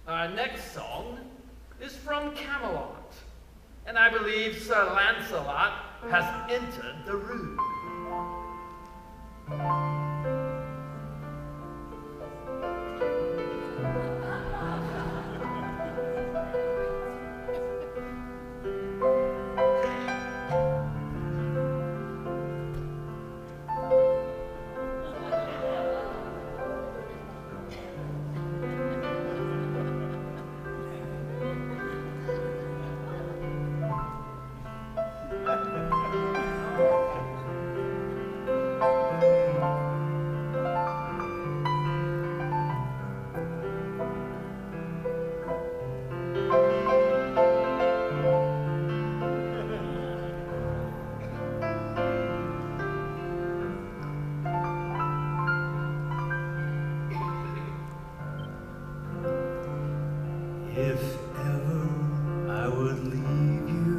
Our next song is from Camelot, and I believe Sir Lancelot has entered the room. If ever I would leave you,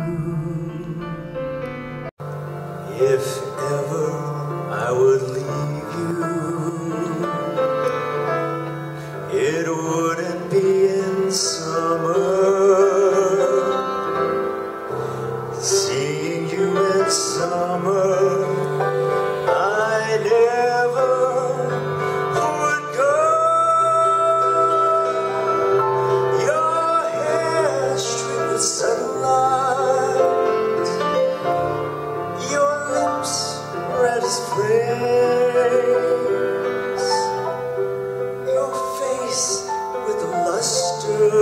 if ever I would leave you, it wouldn't be in summer. Seeing you in summer, I never would go. Sunlight, your lips red as flames, your face with the luster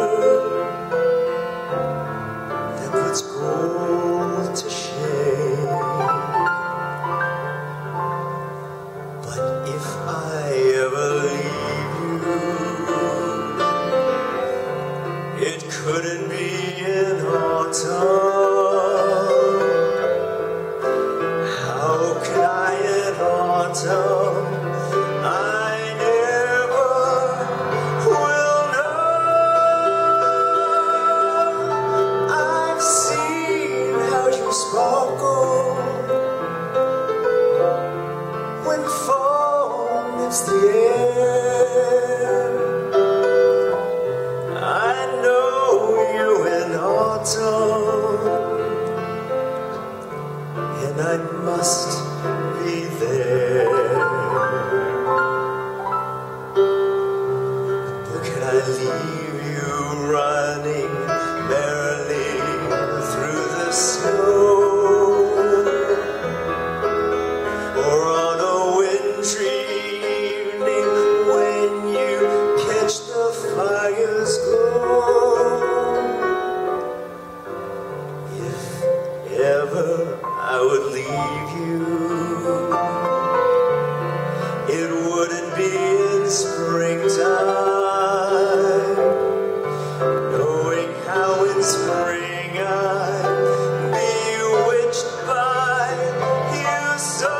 that puts gold to shame. But if I ever leave you, it couldn't be in autumn. How could I in autumn? I never will know. I've seen how you sparkle when fall meets the air. I know you in autumn, and I must be there. But can I leave you running merrily through the snow, or on a wintry evening when you catch the fire's glow? If ever I would leave you, it wouldn't be in springtime, knowing how in spring I'm bewitched by you so.